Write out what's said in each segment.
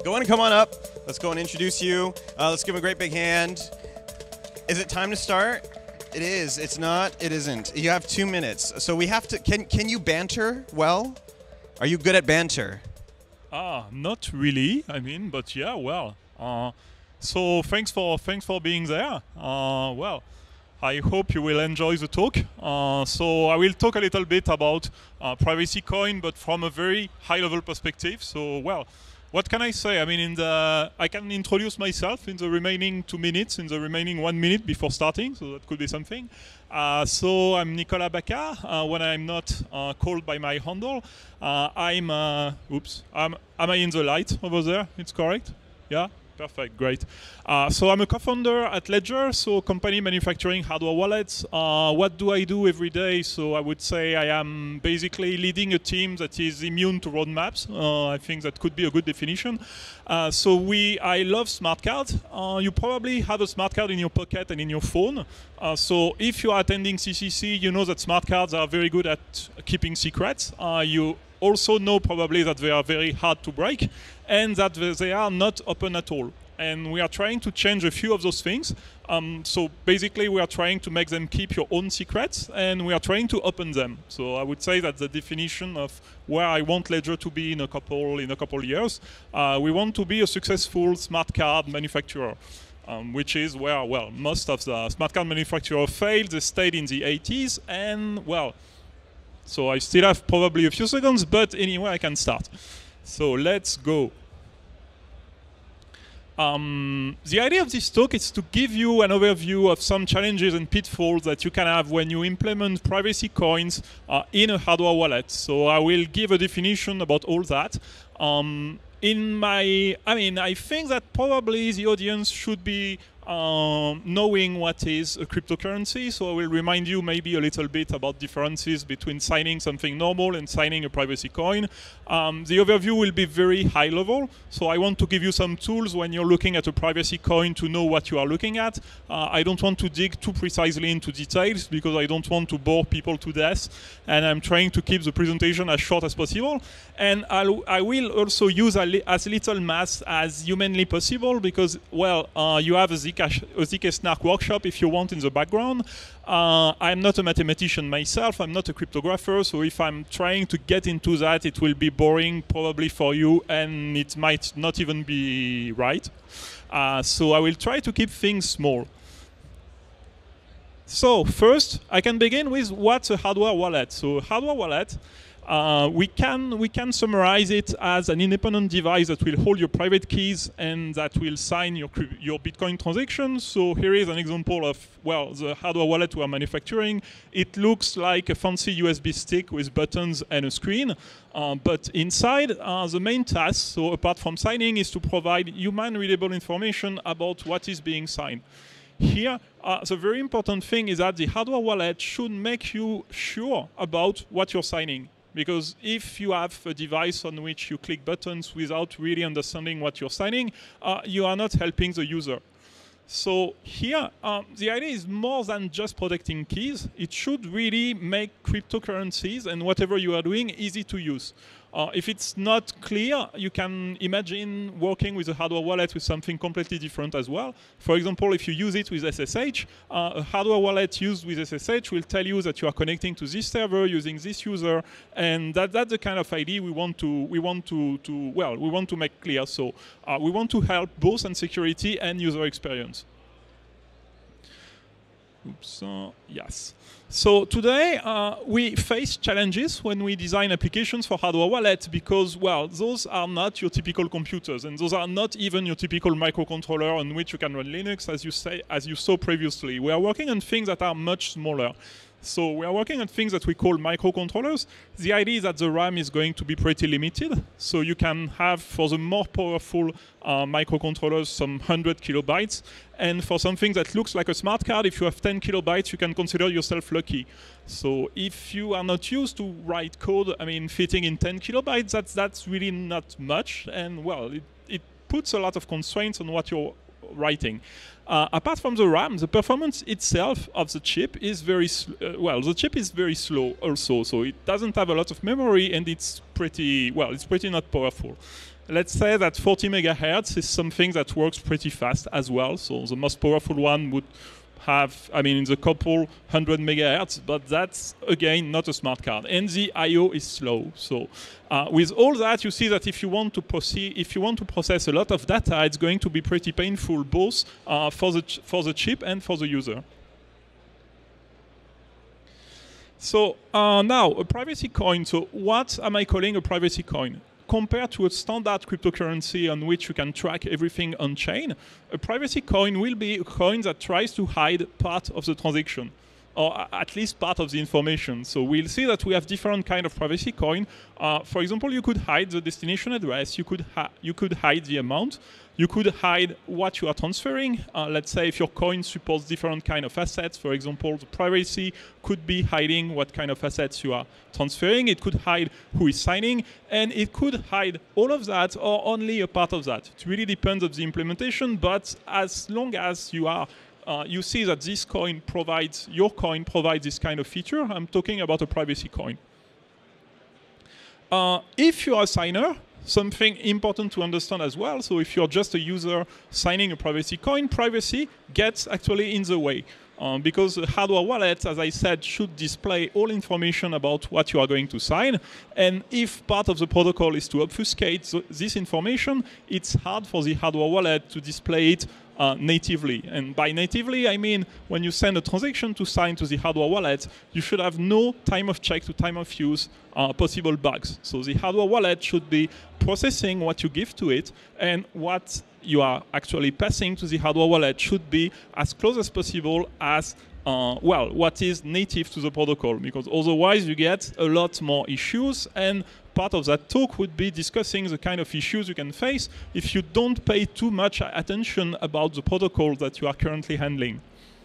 Go on and come on up. Let's go and introduce you. Let's give him a great big hand. Is it time to start? It is. It's not. It isn't. You have 2 minutes. So we have to. Can you banter well? Are you good at banter? Not really. I mean, but yeah, well. So thanks for being there. Well, I hope you will enjoy the talk. So I will talk a little bit about Privacy Coin, but from a very high-level perspective. So well. What can I say? I mean, I can introduce myself in the remaining 2 minutes, in the remaining 1 minute before starting, so that could be something. So I'm Nicolas Baccar. When I'm not called by my handle, am I in the light over there? It's correct? Yeah? Perfect, great. So I'm a co-founder at Ledger, so company manufacturing hardware wallets. What do I do every day? So I would say I am basically leading a team that is immune to roadmaps. I think that could be a good definition. I love smart cards. You probably have a smart card in your pocket and in your phone. So if you are attending CCC, you know that smart cards are very good at keeping secrets. You also know probably that they are very hard to break and that they are not open at all. And we are trying to change a few of those things. So basically we are trying to make them keep your own secrets and we are trying to open them. So I would say that's the definition of where I want Ledger to be in a couple years. We want to be a successful smart card manufacturer. Which is where, well, most of the smart card manufacturers failed. They stayed in the 80s and, well, so I still have probably a few seconds, but anyway, I can start. So let's go. The idea of this talk is to give you an overview of some challenges and pitfalls that you can have when you implement privacy coins in a hardware wallet. So I will give a definition about all that. I think that probably the audience should be knowing what is a cryptocurrency. So I will remind you maybe a little bit about differences between signing something normal and signing a privacy coin. The overview will be very high level. So I want to give you some tools when you're looking at a privacy coin to know what you are looking at. I don't want to dig too precisely into details because I don't want to bore people to death. And I'm trying to keep the presentation as short as possible. And I will also use as little math as humanly possible because, well, you have a zk-SNARK workshop if you want in the background. I'm not a mathematician myself. I'm not a cryptographer. So if I'm trying to get into that, it will be boring probably for you and it might not even be right. So I will try to keep things small. So first, I can begin with what's a hardware wallet. So hardware wallet, we can summarize it as an independent device that will hold your private keys and that will sign your Bitcoin transactions. So here is an example of, well, the hardware wallet we are manufacturing. It looks like a fancy USB stick with buttons and a screen. But inside, the main task, so apart from signing, is to provide human-readable information about what is being signed. Here, the very important thing is that the hardware wallet should make you sure about what you're signing. Because if you have a device on which you click buttons without really understanding what you're signing, you are not helping the user. So here, the idea is more than just protecting keys. It should really make cryptocurrencies and whatever you are doing easy to use. If it's not clear, you can imagine working with a hardware wallet with something completely different as well. For example, if you use it with SSH, a hardware wallet used with SSH will tell you that you are connecting to this server using this user, and that's the kind of idea we want to make clear. So we want to help both on security and user experience. Oops, yes. So today we face challenges when we design applications for hardware wallets because, well, those are not your typical computers and those are not even your typical microcontroller on which you can run Linux, as you saw previously. We are working on things that are much smaller. So we are working on things that we call microcontrollers. The idea is that the RAM is going to be pretty limited. So you can have, for the more powerful microcontrollers, some 100 kilobytes. And for something that looks like a smart card, if you have 10 kilobytes, you can consider yourself lucky. So if you are not used to write code, I mean, fitting in 10 kilobytes, that's really not much. And, well, it puts a lot of constraints on what you're writing. Apart from the RAM, the performance itself of the chip is very the chip is very slow also, so it doesn't have a lot of memory, and it's pretty not powerful. Let's say that 40 megahertz is something that works pretty fast as well. So the most powerful one would have, in the couple 100 megahertz, but that's again not a smart card. And the I/O is slow. So with all that, you see that if you want to process a lot of data, it's going to be pretty painful, both for the chip and for the user. So now a privacy coin. So what am I calling a privacy coin? Compared to a standard cryptocurrency on which you can track everything on chain, a privacy coin will be a coin that tries to hide part of the transaction, or at least part of the information. So we'll see that we have different kind of privacy coin. For example, you could hide the destination address, you could hide the amount, you could hide what you are transferring. Let's say if your coin supports different kind of assets, for example, the privacy could be hiding what kind of assets you are transferring. It could hide who is signing, and it could hide all of that or only a part of that. It really depends on the implementation, but as long as you see that your coin provides this kind of feature, I'm talking about a privacy coin. If you are a signer, something important to understand as well. So if you're just a user signing a privacy coin, privacy gets actually in the way. Because the hardware wallet, as I said, should display all information about what you are going to sign. And if part of the protocol is to obfuscate this information, it's hard for the hardware wallet to display it natively. And by natively, I mean when you send a transaction to sign to the hardware wallet, you should have no time of check to time of use possible bugs. So the hardware wallet should be processing what you give to it, and what you are actually passing to the hardware wallet should be as close as possible as what is native to the protocol, because otherwise you get a lot more issues, and part of that talk would be discussing the kind of issues you can face if you don't pay too much attention about the protocol that you are currently handling.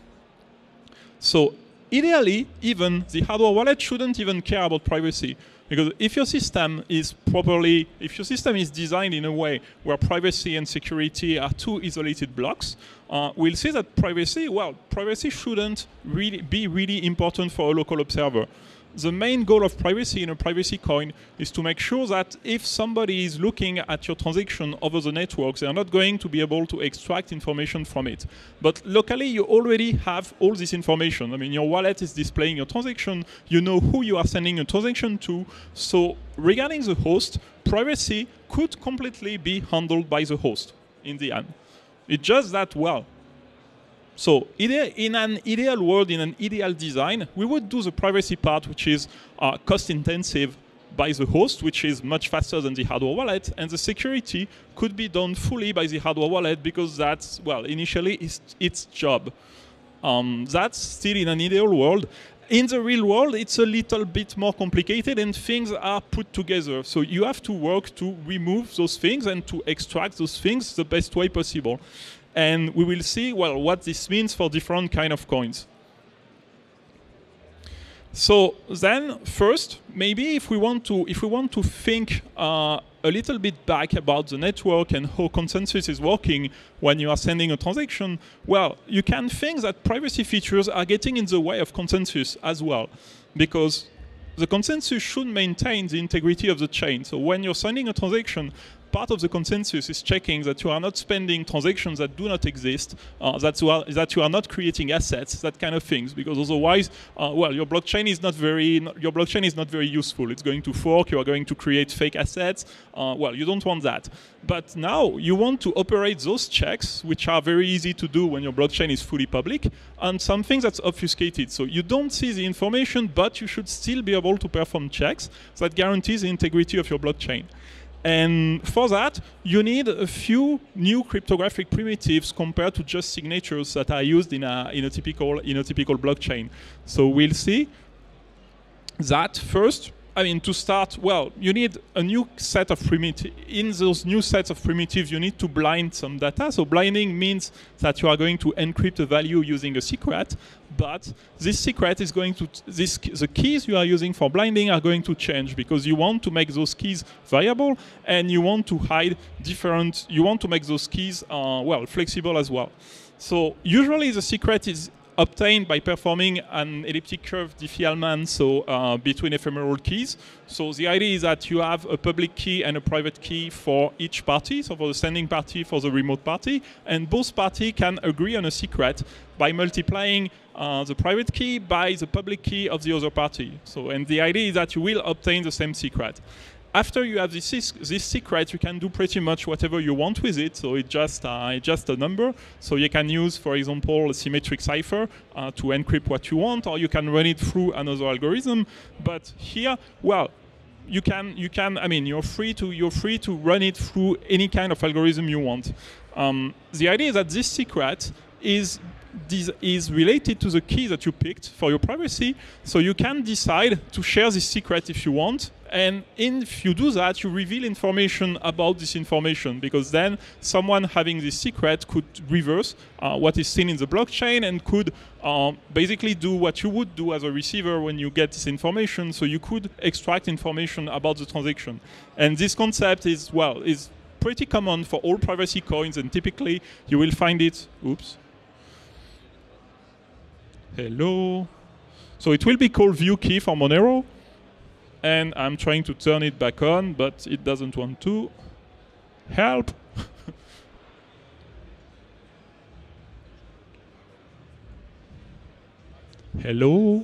So ideally, even the hardware wallet shouldn't even care about privacy. Because if your system is designed in a way where privacy and security are two isolated blocks, we'll see that privacy shouldn't be really important for a local observer. The main goal of privacy in a privacy coin is to make sure that if somebody is looking at your transaction over the network, they are not going to be able to extract information from it. But locally, you already have all this information. Your wallet is displaying your transaction. You know who you are sending a transaction to. So regarding the host, privacy could completely be handled by the host in the end. It's just that, so in an ideal world, in an ideal design, we would do the privacy part, which is cost-intensive by the host, which is much faster than the hardware wallet, and the security could be done fully by the hardware wallet, because that's, initially its job. That's still in an ideal world. In the real world, it's a little bit more complicated, and things are put together. So you have to work to remove those things and to extract those things the best way possible. And we will see, what this means for different kind of coins. So then, first, maybe if we want to think a little bit back about the network and how consensus is working when you are sending a transaction, you can think that privacy features are getting in the way of consensus as well, because the consensus should maintain the integrity of the chain. So when you're sending a transaction, part of the consensus is checking that you are not spending transactions that do not exist, that you are not creating assets, that kind of things. Because otherwise, your blockchain is not very useful. It's going to fork. You are going to create fake assets. You don't want that. But now you want to operate those checks, which are very easy to do when your blockchain is fully public, on something that's obfuscated. So you don't see the information, but you should still be able to perform checks that guarantees the integrity of your blockchain. And for that, you need a few new cryptographic primitives compared to just signatures that are used in a typical blockchain. So we'll see that first. I mean, to start, well, you need a new set of primitives. In those new sets of primitives, you need to blind some data. So blinding means that you are going to encrypt a value using a secret, but this secret is going to, the keys you are using for blinding are going to change because you want to make those keys variable and you want to hide different, you want to make those keys, well, flexible as well. So usually the secret is obtained by performing an elliptic curve Diffie-Hellman, so between ephemeral keys. So the idea is that you have a public key and a private key for each party, so for the sending party, for the remote party, and both parties can agree on a secret by multiplying the private key by the public key of the other party. So, and the idea is that you will obtain the same secret. After you have this secret, you can do pretty much whatever you want with it. So it's just a number. So you can use, for example, a symmetric cipher to encrypt what you want, or you can run it through another algorithm. But here, well, you can. I mean, you're free to run it through any kind of algorithm you want. The idea is that this secret is related to the key that you picked for your privacy. So you can decide to share this secret if you want. And if you do that, you reveal information about this information, because then someone having this secret could reverse what is seen in the blockchain and could basically do what you would do as a receiver when you get this information. So you could extract information about the transaction. And this concept is, well, is pretty common for all privacy coins, and typically you will find it, oops. Hello. So it will be called view key for Monero. And I'm trying to turn it back on, but it doesn't want to. Help! Hello?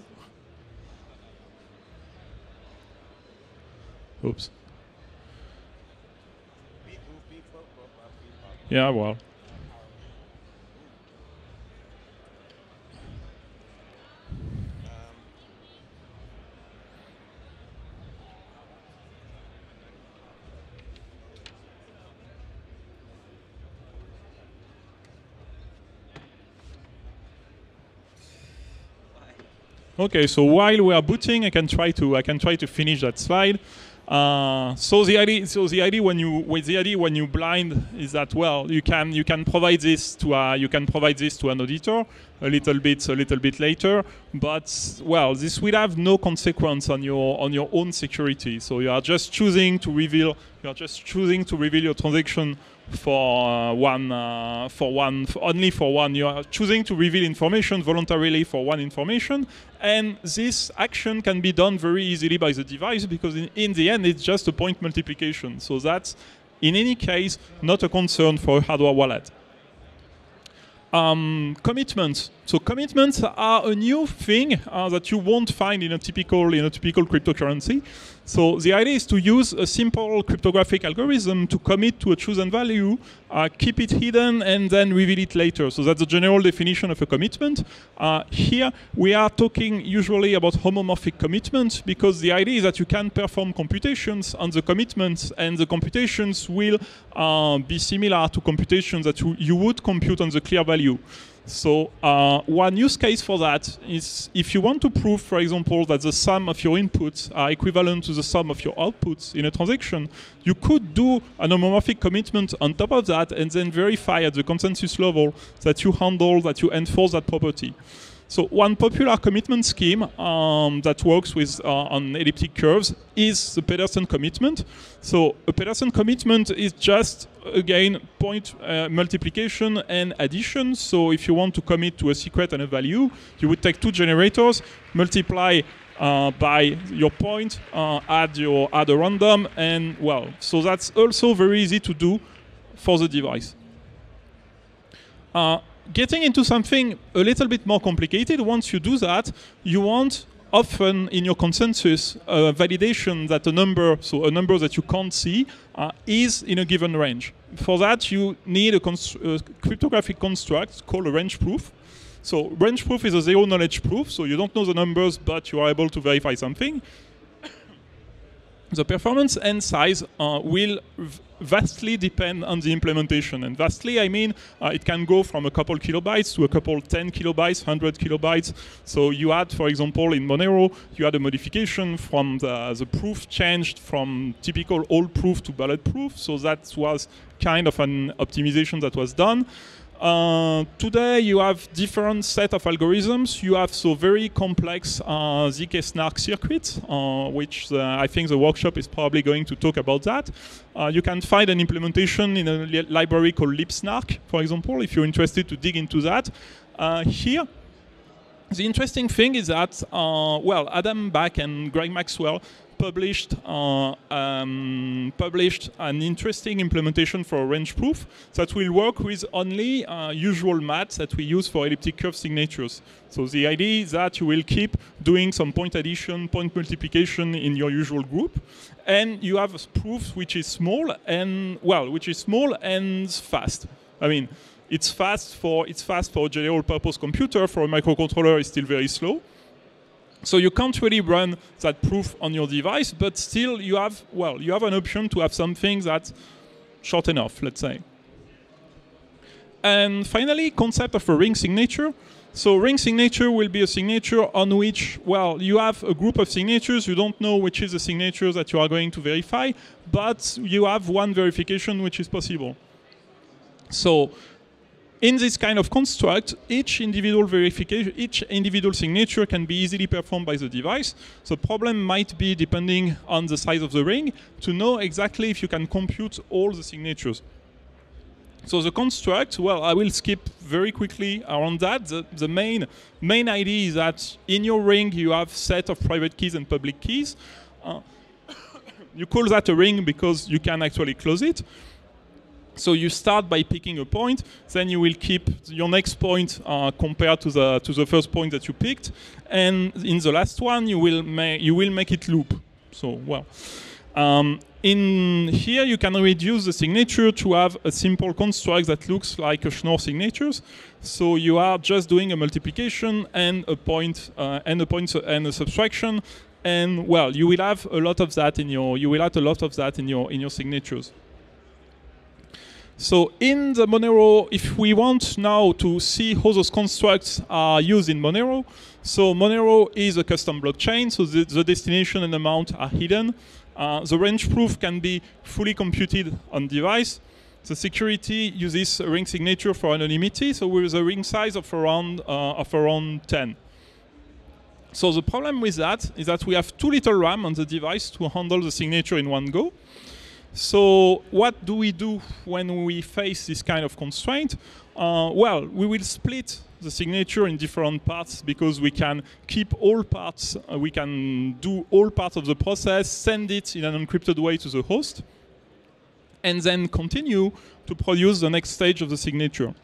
Oops. Yeah, well. Okay, so while we are booting, I can try to finish that slide. So the idea when you blind is that, well, you can provide this to an auditor a little bit later, but, well, this will have no consequence on your own security. So you are just choosing to reveal your transaction only for one. You are choosing to reveal information voluntarily for one information, and this action can be done very easily by the device, because in the end it's just a point multiplication. So that's, in any case, not a concern for a hardware wallet. Commitments. So commitments are a new thing that you won't find in a typical cryptocurrency. So the idea is to use a simple cryptographic algorithm to commit to a chosen value, keep it hidden, and then reveal it later. So that's the general definition of a commitment. Here we are talking usually about homomorphic commitment, because the idea is that you can perform computations on the commitments, and the computations will be similar to computations that you would compute on the clear value. So one use case for that is if you want to prove, for example, that the sum of your inputs are equivalent to the sum of your outputs in a transaction, you could do an homomorphic commitment on top of that and then verify at the consensus level that you enforce that property. So one popular commitment scheme that works with on elliptic curves is the Pedersen commitment. So a Pedersen commitment is just, again, point multiplication and addition. So if you want to commit to a secret and a value, you would take two generators, multiply by your point, add a random, and, well, so that's also very easy to do for the device. Getting into something a little bit more complicated, once you do that, you want often in your consensus validation that a number that you can't see, is in a given range. For that, you need a cryptographic construct called a range proof. So range proof is a zero knowledge proof, so you don't know the numbers, but you are able to verify something. The performance and size will vastly depend on the implementation. And vastly, I mean, it can go from a couple kilobytes to a couple 10 kilobytes, 100 kilobytes. So you had, for example, in Monero, you had a modification from the proof changed from typical old proof to bulletproof. So that was kind of an optimization that was done. Today you have different set of algorithms. You have so very complex zk-SNARK circuits, which I think the workshop is probably going to talk about that. You can find an implementation in a library called libsnark, for example, if you're interested to dig into that. Here, the interesting thing is that, well, Adam Back and Greg Maxwell published an interesting implementation for range proof that will work with only usual maths that we use for elliptic curve signatures. So the idea is that you will keep doing some point addition, point multiplication in your usual group, and you have a proof which is small and fast. I mean, it's fast for a general purpose computer. For a microcontroller, it's still very slow. So you can't really run that proof on your device, but still you have an option to have something that's short enough, let's say. And finally, concept of a ring signature. So ring signature will be a signature on which, well, you have a group of signatures. You don't know which is the signature that you are going to verify, but you have one verification which is possible. So in this kind of construct, each individual verification, each individual signature can be easily performed by the device. The problem might be, depending on the size of the ring, to know exactly if you can compute all the signatures. So the construct, well, I will skip very quickly around that. The main idea is that in your ring, you have a set of private keys and public keys. You call that a ring because you can actually close it. So you start by picking a point, then you will keep your next point compared to the first point that you picked, and in the last one you will make it loop. So well, in here you can reduce the signature to have a simple construct that looks like a Schnorr signatures. So you are just doing a multiplication and a point and a subtraction, and well, you will have a lot of that in your signatures. So in the Monero, if we want now to see how those constructs are used in Monero, so Monero is a custom blockchain, so the destination and amount are hidden. The range proof can be fully computed on device. The security uses a ring signature for anonymity, so with a ring size of around 10. So the problem with that is that we have too little RAM on the device to handle the signature in one go. So what do we do when we face this kind of constraint? Well, we will split the signature in different parts because we can keep all parts, we can do all parts of the process, send it in an encrypted way to the host, and then continue to produce the next stage of the signature.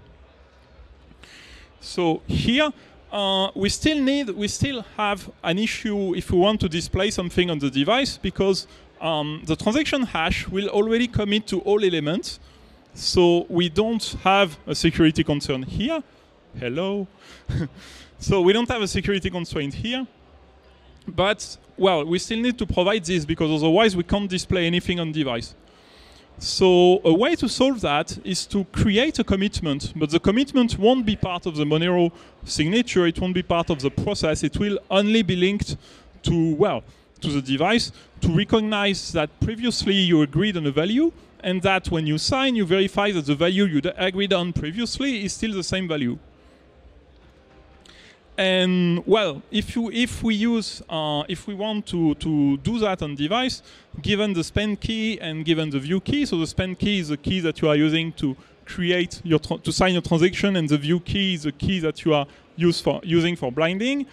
So here, we still have an issue if we want to display something on the device, because the transaction hash will already commit to all elements, so we don't have a security concern here. Hello. So we don't have a security constraint here, but well, we still need to provide this because otherwise we can't display anything on device. So a way to solve that is to create a commitment, but the commitment won't be part of the Monero signature, it won't be part of the process, it will only be linked to, well, to the device to recognize that previously you agreed on a value, and that when you sign, you verify that the value you agreed on previously is still the same value. And well, if we want to do that on device, given the spend key and given the view key, so the spend key is the key that you are using to create to sign your transaction, and the view key is the key that you are using for blinding.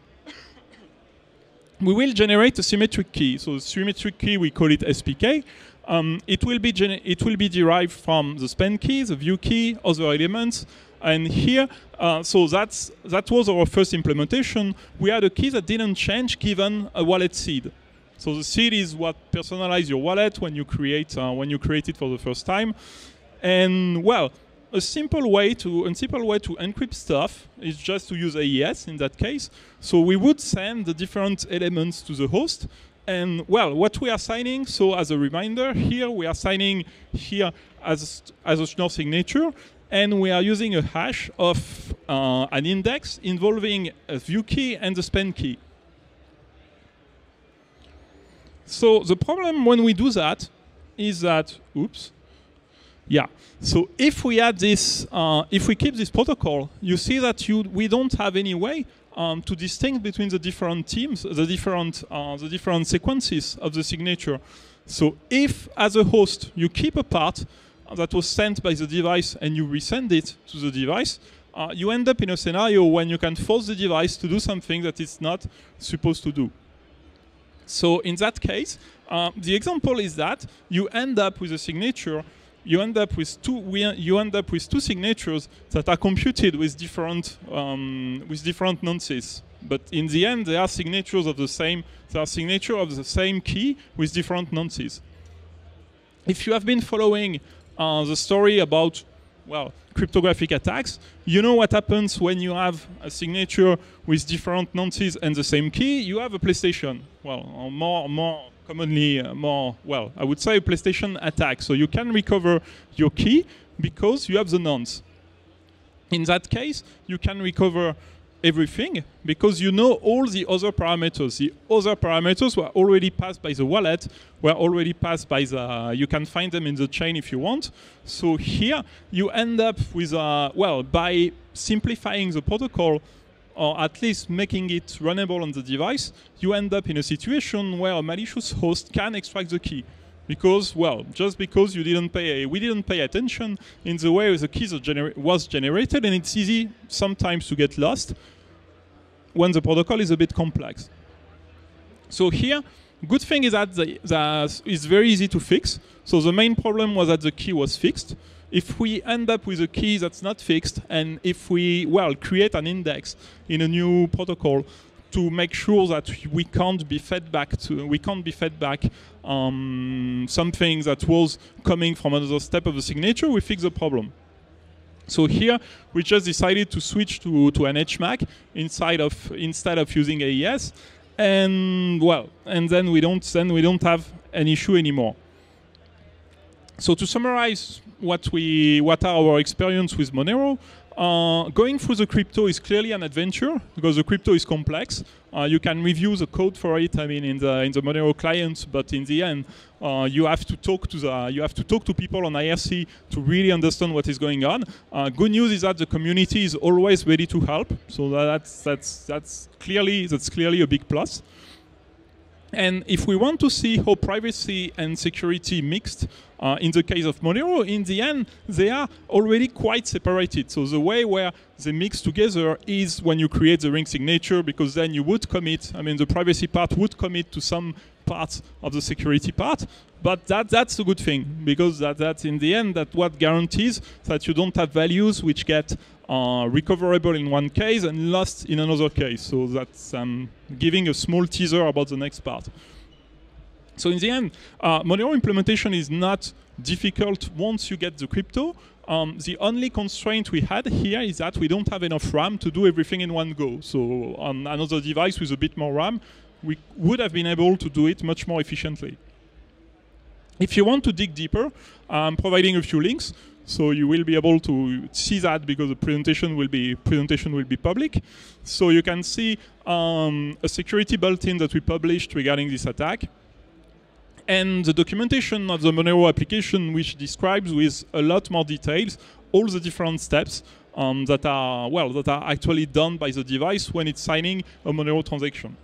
We will generate a symmetric key. So the symmetric key, we call it SPK. It will be derived from the spend key, the view key, other elements. And here, so that was our first implementation. We had a key that didn't change given a wallet seed. So the seed is what personalizes your wallet when you create it for the first time. And well, a simple way to encrypt stuff is just to use AES in that case. So we would send the different elements to the host, And well, what we are signing, so as a reminder, here we are signing here as a Schnorr signature, and we are using a hash of an index involving a view key and the span key. So the problem when we do that is that, oops, yeah. So if we add this, if we keep this protocol, you see that we don't have any way to distinguish between the different teams, the different sequences of the signature. So if, as a host, you keep a part that was sent by the device and you resend it to the device, you end up in a scenario when you can force the device to do something that it's not supposed to do. So in that case, the example is that you end up with a signature. You end up with two signatures that are computed with different nonces. But in the end, they are signatures of the same. They are signature of the same key with different nonces. If you have been following the story about, well, cryptographic attacks, you know what happens when you have a signature with different nonces and the same key. You have a PlayStation. Well, more commonly, well, I would say a PlayStation attack. So you can recover your key because you have the nonce. In that case, you can recover everything because you know all the other parameters. The other parameters were already passed by the wallet, were already passed by the, you can find them in the chain if you want. So here you end up with, well, by simplifying the protocol, or at least making it runnable on the device, you end up in a situation where a malicious host can extract the key. Because, well, just because we didn't pay attention in the way the key was generated, and it's easy sometimes to get lost when the protocol is a bit complex. So here, good thing is that it's very easy to fix. So the main problem was that the key was fixed. If we end up with a key that's not fixed, and if we, well, create an index in a new protocol to make sure that we can't be fed back something that was coming from another step of the signature, we fix the problem. So here we just decided to switch to an HMAC instead of using AES, and well, and then we don't have an issue anymore. So to summarize what are our experience with Monero, going through the crypto is clearly an adventure because the crypto is complex. You can review the code for it, I mean, in the Monero client, but in the end, you have to talk to people on IRC to really understand what is going on. Good news is that the community is always ready to help, so that's clearly a big plus. And if we want to see how privacy and security mixed in the case of Monero, in the end, they are already quite separated. So the way where they mix together is when you create the ring signature, because then you would commit, I mean, the privacy part would commit to some parts of the security part. But that's a good thing, because that's in the end, that what guarantees that you don't have values which get recoverable in one case and lost in another case. So that's giving a small teaser about the next part. So in the end, Monero implementation is not difficult once you get the crypto. The only constraint we had here is that we don't have enough RAM to do everything in one go. So on another device with a bit more RAM, we would have been able to do it much more efficiently. If you want to dig deeper, I'm providing a few links. So you will be able to see that because the presentation will be public. So you can see a security bulletin that we published regarding this attack, and the documentation of the Monero application, which describes with a lot more details all the different steps that are actually done by the device when it's signing a Monero transaction.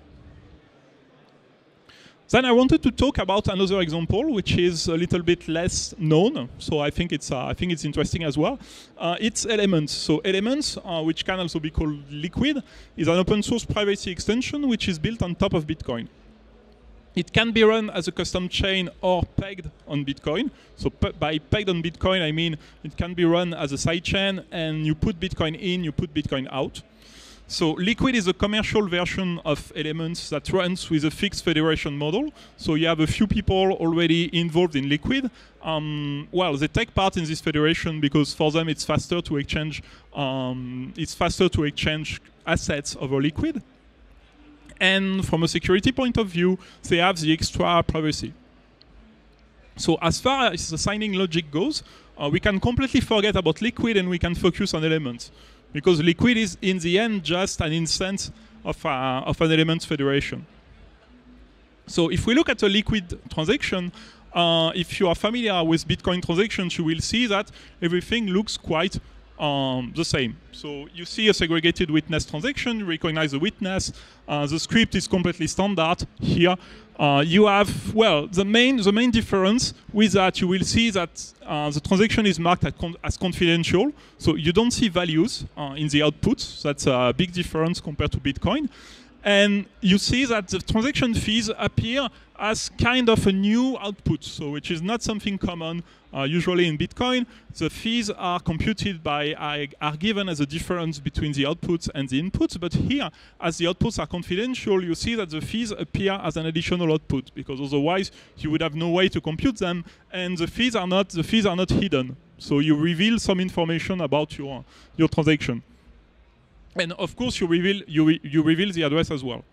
Then I wanted to talk about another example, which is a little bit less known. So I think it's interesting as well. It's Elements. So Elements, which can also be called Liquid, is an open source privacy extension which is built on top of Bitcoin. It can be run as a custom chain or pegged on Bitcoin. So by pegged on Bitcoin, I mean it can be run as a sidechain, and you put Bitcoin in, you put Bitcoin out. So Liquid is a commercial version of Elements that runs with a fixed federation model. So you have a few people already involved in Liquid. Well, they take part in this federation because for them it's faster to exchange assets over Liquid. And from a security point of view, they have the extra privacy. So as far as the signing logic goes, we can completely forget about Liquid and we can focus on Elements. Because Liquid is, in the end, just an instance of an Elements federation. So if we look at a Liquid transaction, if you are familiar with Bitcoin transactions, you will see that everything looks quite the same. So you see a segregated witness transaction, you recognize the witness, the script is completely standard. Here you have, well, the main difference with that, you will see that the transaction is marked as confidential, so you don't see values in the outputs. That's a big difference compared to Bitcoin. And you see that the transaction fees appear as kind of a new output, so which is not something common usually in Bitcoin. The fees are computed are given as a difference between the outputs and the inputs, but here, as the outputs are confidential, you see that the fees appear as an additional output, because otherwise you would have no way to compute them, and the fees are not hidden. So you reveal some information about your transaction. And of course, you reveal the address as well.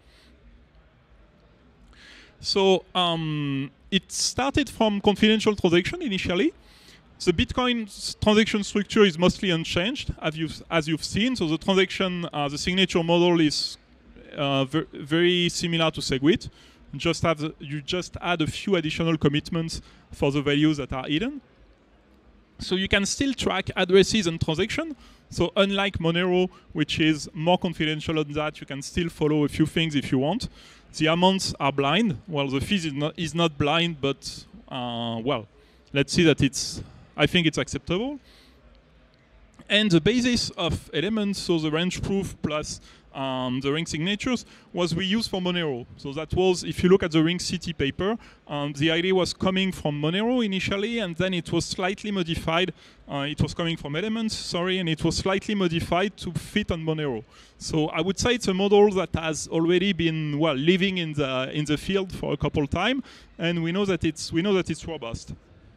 So it started from confidential transaction initially. The Bitcoin transaction structure is mostly unchanged, as you've seen. So the transaction, the signature model is very similar to SegWit. You just add a few additional commitments for the values that are hidden. So you can still track addresses and transactions. So unlike Monero, which is more confidential on that, you can still follow a few things if you want. The amounts are blind. Well, the fees is not blind, but well, let's see that I think it's acceptable. And the basis of Elements, so the range proof plus the ring signatures, was we used for Monero. So that was, if you look at the ring city paper, the idea was coming from Monero initially, and then it was slightly modified. It was coming from Elements, sorry, and it was slightly modified to fit on Monero. So I would say it's a model that has already been, well, living in the field for a couple times, and we know that it's robust.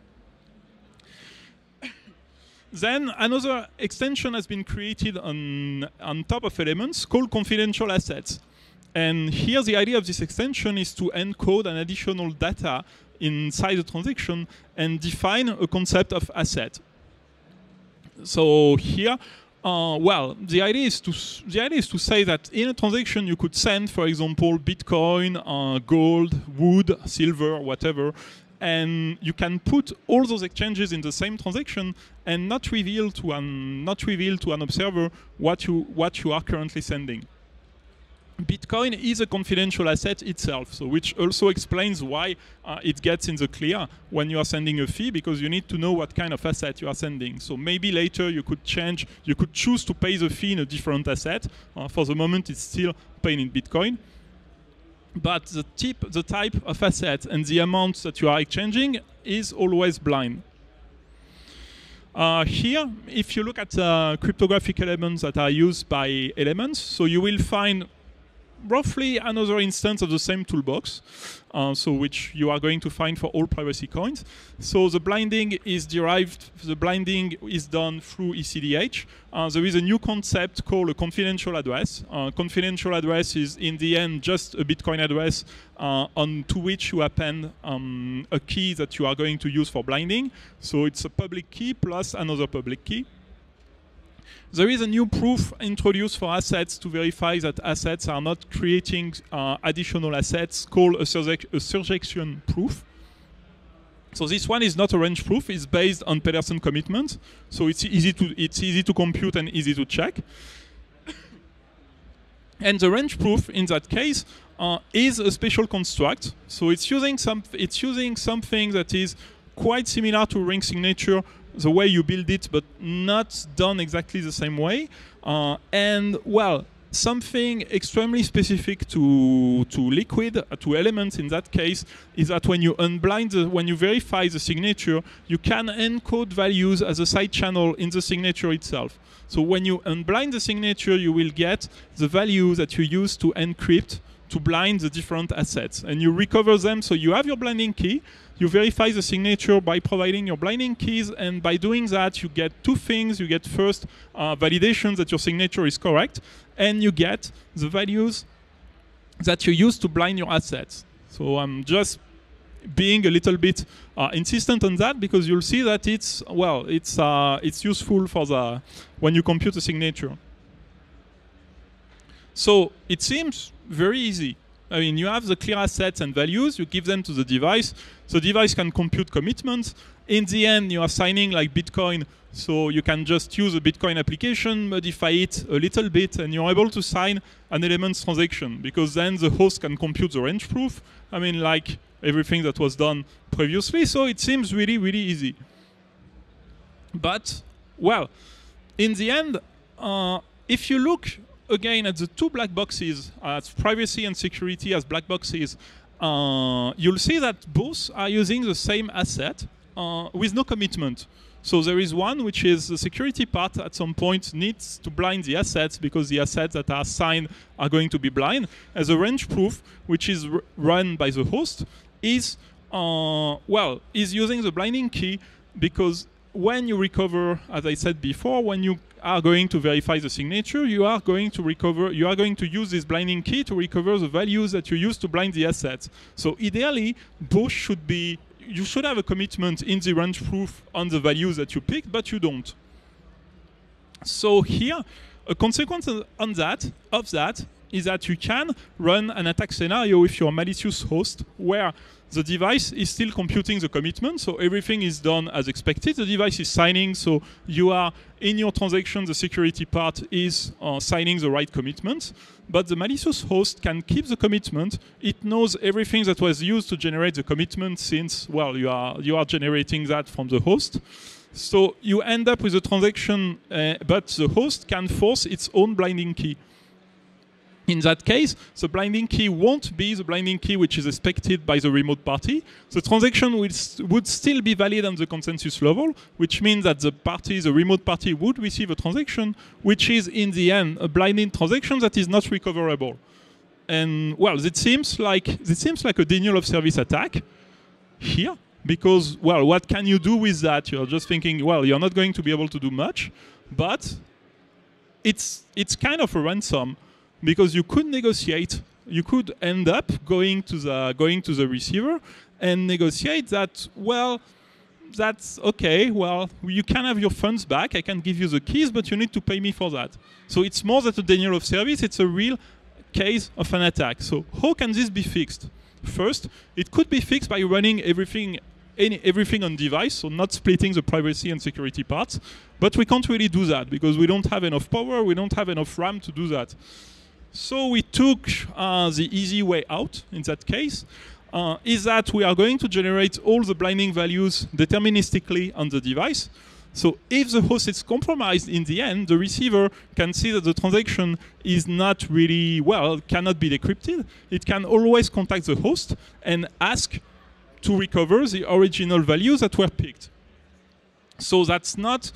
Then another extension has been created on top of Elements called confidential assets. And here the idea of this extension is to encode an additional data inside the transaction and define a concept of asset. So here, well, the idea is to say that in a transaction you could send, for example, Bitcoin, gold, wood, silver, whatever, and you can put all those exchanges in the same transaction and not reveal to an observer what you are currently sending. Bitcoin is a confidential asset itself, so which also explains why it gets in the clear when you are sending a fee, because you need to know what kind of asset you are sending. So maybe later you could choose to pay the fee in a different asset. For the moment, it's still paid in Bitcoin. But the type of asset and the amount that you are exchanging is always blind. Here, if you look at cryptographic elements that are used by Elements, so you will find roughly another instance of the same toolbox, so which you are going to find for all privacy coins. So the blinding is done through ECDH. There is a new concept called a confidential address. Confidential address is in the end just a Bitcoin address to which you append a key that you are going to use for blinding. So it's a public key plus another public key. There is a new proof introduced for assets to verify that assets are not creating additional assets called a surjection proof. So this one is not a range proof, it's based on Pedersen commitment. So it's easy to compute and easy to check. And the range proof in that case is a special construct. So it's using something that is quite similar to ring signature, the way you build it, but not done exactly the same way. And well, something extremely specific to Liquid, to Elements in that case, is that when you when you verify the signature, you can encode values as a side channel in the signature itself. So when you unblind the signature, you will get the value that you use to encrypt, to blind the different assets. And you recover them, so you have your blinding key, you verify the signature by providing your blinding keys, and by doing that, you get two things. You get first validation that your signature is correct, and you get the values that you use to blind your assets. So I'm just being a little bit insistent on that because you'll see that it's useful for when you compute a signature. So it seems very easy. I mean, you have the clear assets and values, you give them to the device. The device can compute commitments. In the end, you are signing like Bitcoin, so you can just use a Bitcoin application, modify it a little bit, and you're able to sign an Elements transaction because then the host can compute the range proof. I mean, like everything that was done previously, so it seems really, really easy. But, well, in the end, if you look again at the two black boxes, as privacy and security as black boxes, you'll see that both are using the same asset with no commitment. So there is one which is the security part at some point needs to blind the assets because the assets that are signed are going to be blind. As a range proof, which is run by the host, is using the blinding key because when you recover, as I said before, when you are going to verify the signature, you are going to use this blinding key to recover the values that you used to blind the assets. So ideally, both you should have a commitment in the range proof on the values that you picked, but you don't. So here, a consequence of that is that you can run an attack scenario if you're a malicious host where the device is still computing the commitment, so everything is done as expected. The device is signing, so you are in your transaction, the security part is signing the right commitment. But the malicious host can keep the commitment. It knows everything that was used to generate the commitment since, well, you are generating that from the host. So you end up with a transaction, but the host can force its own blinding key. In that case, the blinding key won't be the blinding key which is expected by the remote party. The transaction would still be valid on the consensus level, which means that the remote party would receive a transaction, which is in the end a blinding transaction that is not recoverable. And well, it seems like a denial of service attack here, because well, what can you do with that? You're just thinking, well, you're not going to be able to do much, but it's kind of a ransom. Because you could negotiate, you could end up going to the receiver and negotiate that, well, that's okay, well, you can have your funds back, I can give you the keys, but you need to pay me for that. So it's more than a denial of service, it's a real case of an attack. So how can this be fixed? First, it could be fixed by running everything on device, so not splitting the privacy and security parts, but we can't really do that because we don't have enough power, we don't have enough RAM to do that. So we took the easy way out in that case, is that we are going to generate all the blinding values deterministically on the device. So if the host is compromised in the end, the receiver can see that the transaction is not really, well, cannot be decrypted. It can always contact the host and ask to recover the original values that were picked. So that's not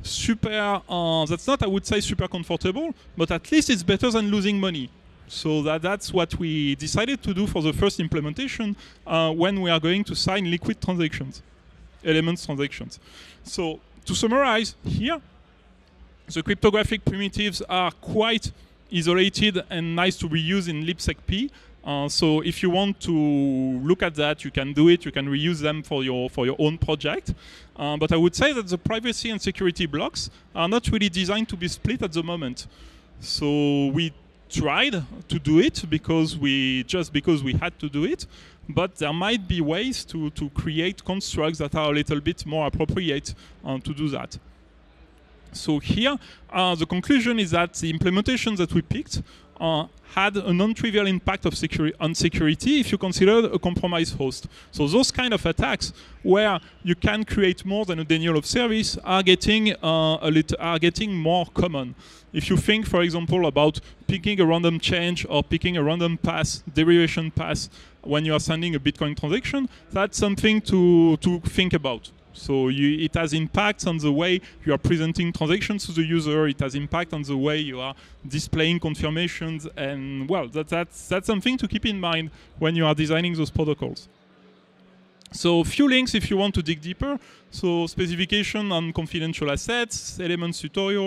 I would say, super comfortable, but at least it's better than losing money. So that's what we decided to do for the first implementation when we are going to sign liquid transactions, Elements transactions. So to summarize here, the cryptographic primitives are quite isolated and nice to reuse in libsecp. So if you want to look at that, you can do it. You can reuse them for your own project. But I would say that the privacy and security blocks are not really designed to be split at the moment. So we tried to do it because we had to do it. But there might be ways to create constructs that are a little bit more appropriate to do that. So here, the conclusion is that the implementations that we picked had a non-trivial impact on security if you consider a compromised host. So those kind of attacks where you can create more than a denial of service are getting more common. If you think, for example, about picking a random change or picking a random pass, derivation pass, when you are sending a Bitcoin transaction, that's something to think about. So it has impacts on the way you are presenting transactions to the user. It has impact on the way you are displaying confirmations. And well, that's something to keep in mind when you are designing those protocols. So a few links if you want to dig deeper. So specification on confidential assets, Elements tutorial,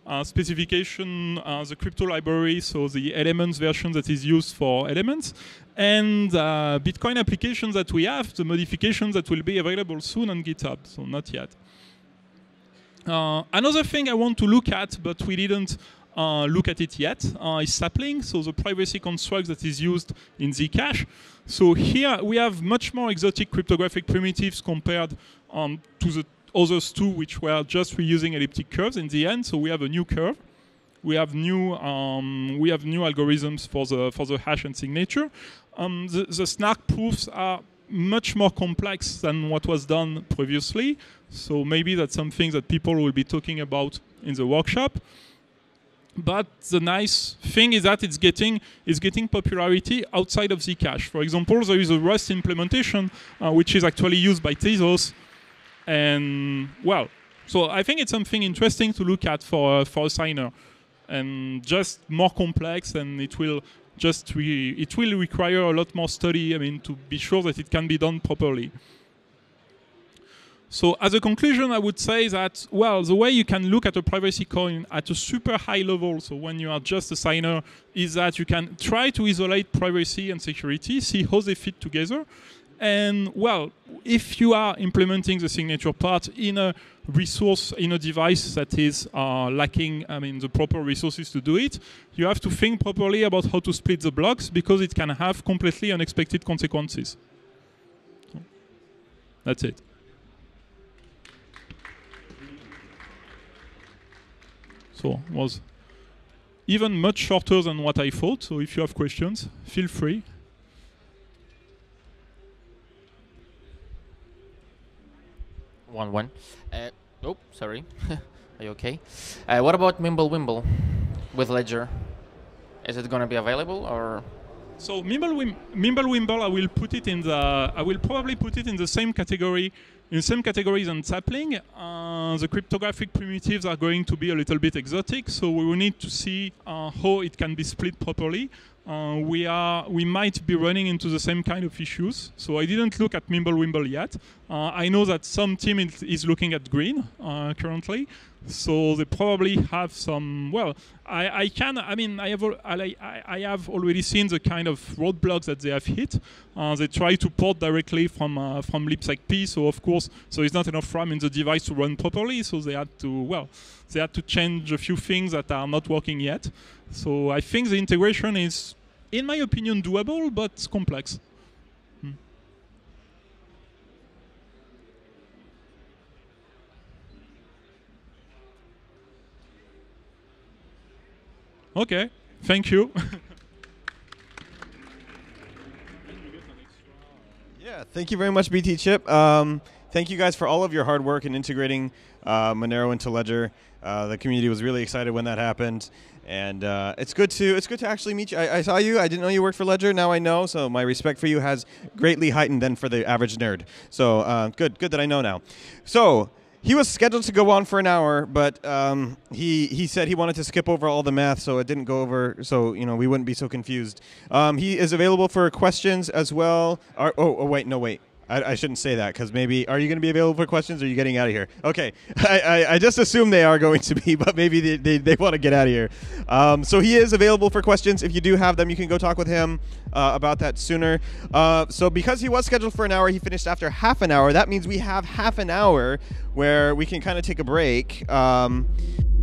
specification, the crypto library, so the Elements version that is used for Elements, and Bitcoin applications that we have, the modifications that will be available soon on GitHub, so not yet. Another thing I want to look at, but we didn't look at it yet, is sapling, so the privacy construct that is used in Zcash. So here we have much more exotic cryptographic primitives compared to the others two, which were just reusing elliptic curves in the end. So we have a new curve. We have new algorithms for the hash and signature. The snark proofs are much more complex than what was done previously. So maybe that's something that people will be talking about in the workshop. But the nice thing is that it's getting popularity outside of Zcash. For example, there is a Rust implementation which is actually used by Tezos. And well, so I think it's something interesting to look at for a signer, and just more complex, and it will require a lot more study. I mean, to be sure that it can be done properly. So as a conclusion, I would say that, well, the way you can look at a privacy coin at a super high level, so when you are just a signer, is that you can try to isolate privacy and security, see how they fit together. And, well, if you are implementing the signature part in a resource, in a device that is lacking, I mean, the proper resources to do it, you have to think properly about how to split the blocks, because it can have completely unexpected consequences. So, that's it. So it was even much shorter than what I thought. So if you have questions, feel free. One. Oh, sorry. Are you okay? What about Mimblewimble with Ledger? Is it going to be available, or? So Mimblewimble, I will probably put it in the same category, in the same categories than sapling. The cryptographic primitives are going to be a little bit exotic, so we will need to see how it can be split properly. We might be running into the same kind of issues. So I didn't look at Mimblewimble yet. I know that some team is looking at green currently. So they probably have some. Well, I have already seen the kind of roadblocks that they have hit. They try to port directly from libsecp. So of course, so it's not enough RAM in the device to run properly. So they had to change a few things that are not working yet. So I think the integration is, in my opinion, doable, but complex. Okay, thank you. Yeah, thank you very much, BT Chip. Thank you guys for all of your hard work in integrating Monero into Ledger. The community was really excited when that happened, and it's good to actually meet you. I saw you. I didn't know you worked for Ledger. Now I know. So my respect for you has greatly heightened than for the average nerd. So good that I know now. So he was scheduled to go on for an hour, but he said he wanted to skip over all the math, so it didn't go over. So we wouldn't be so confused. He is available for questions as well. Wait. I shouldn't say that, because maybe, are you going to be available for questions, or are you getting out of here? Okay, I just assume they are going to be, but maybe they want to get out of here. So he is available for questions. If you do have them, you can go talk with him about that sooner. So because he was scheduled for an hour, he finished after half an hour. That means we have half an hour where we can kind of take a break.